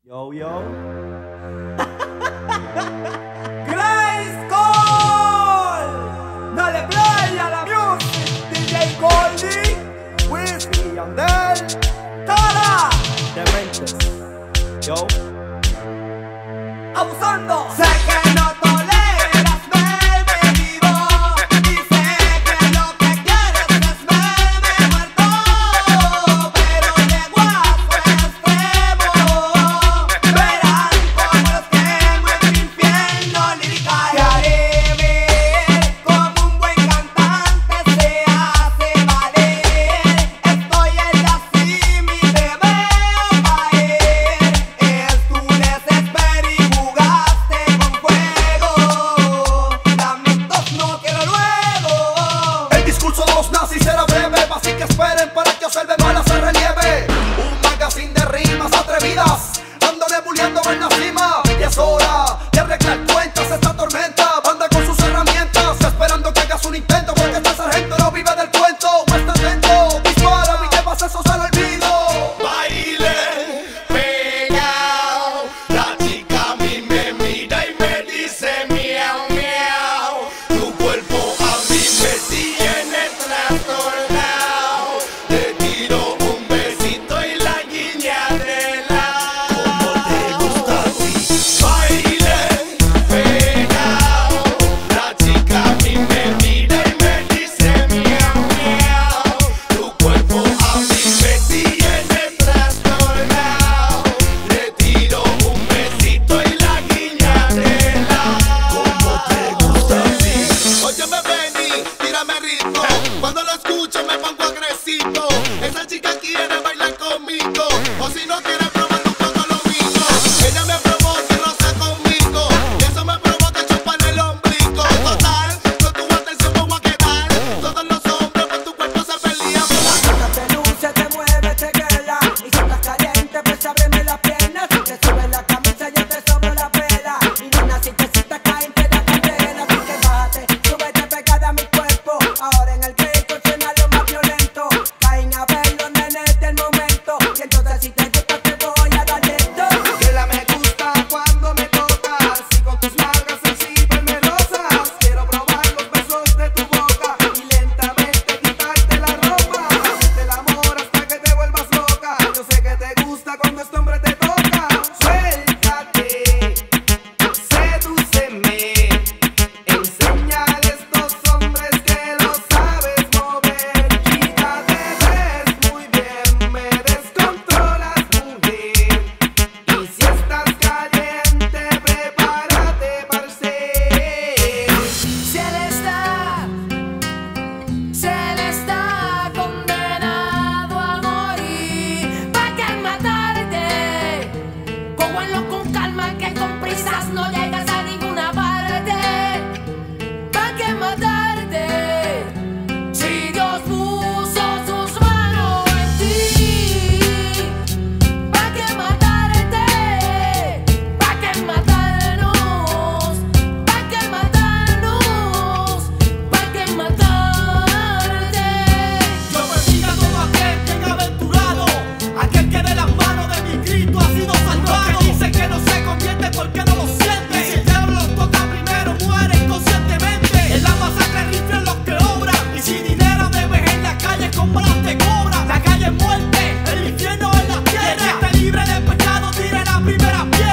Yo, yo. Grayskull. Dale play a la music. DJ Goldie, Whiskey, Yandel, Tara, Dementes. Yo. Abusando. Sé que no toleras verme vivo. Y sé que lo que quieres es verme muerto. Pero llego a su extremo. Verán como los quemo en mi infierno lirical. Te haré ver como un buen cantante se hace valer. Estoy en la cima y te veo caer. Es tu desespero y jugaste con fuego. Lamentos no quiero luego. El discurso de los nazis será breve, así que esperen para que observen balas se relieve. Un magazine de rimas atrevidas, ando nebuleando en la cima. Y es hora de arreglar cuentas, esta tormenta anda con sus herramientas, esperando que hagas un intento, porque este sargento no vive del cuento. Muestra atento, dispara y llevas eso al olvido. Baile pegao, la chica a mí me mira y me dice miau miau. Tu cuerpo a mí me tiene trastornado. Te tiro un besito y la guiña de la. Como te gusta a ti. Baile pegao, la chica a mí me mira y me dice miau miau. Tu cuerpo a mí me tiene trastornado. Le tiro un besito y la guiña de la. Como te gusta a ti. Óyeme, Benny, tírame ritmo. Cuando lo escucho me pongo agresivo. Esa chica quiere bailar conmigo, o si no quiere probar un poco lo mismo. Ella me provoca y roza conmigo, y eso me provoca chuparle el ombligo. Total, con tu atención me voy a quedar. Todos los hombres por tu cuerpo se pelean por la. Te luce, te mueve, te queda. Y si estás caliente, pues ábreme las piernas. Si te sube la camisa, yo te sobro la pela. Y nena, si te sientas caente, la condena. Así que bájate, súbete pegada a mi cuerpo. Ahora en el pecho suena lo más violento. Caen a ver los nenes del momento. Y entonces si te gusta, te voy a dar esto. Ella me gusta cuando me tocas, y con tus nalgas sensibles me rozas. Quiero probar los besos de tu boca y lentamente quitarte la ropa. Hacerte el amor hasta que te vuelvas loca. Yo sé que te gusta cuando este hombre te toca. Suéltate, sedúceme, enséñale a estos hombres que lo sabes mover. Chica, te ves muy bien, me descontrolas, mujer. Y si estás caliente, prepárate para ser. Si él está condenado a morir, ¿pa' qué matarte? Cógelo con calma que con prisas no llegas a ninguna parte. ¿Pa' qué matarte? Si Dios puso sus manos en ti, ¿pa' qué matarte? ¿Pa' qué matarnos? ¿Pa' qué matarnos? ¿Pa' qué matarte? Yo bendiga a todo aquel que ha aventurado, aquel que de las manos de mi Cristo ha sido salvado. Que dice que no se convierte porque no lo siente. Y si el diablo los toca primero, muere inconscientemente. En la masacre riflen los que obran. Y si dinero debes en la calle, con balas te cobran. La calle es muerte, el infierno es la tierra. El que esté libre de pecado, tire la primera piedra.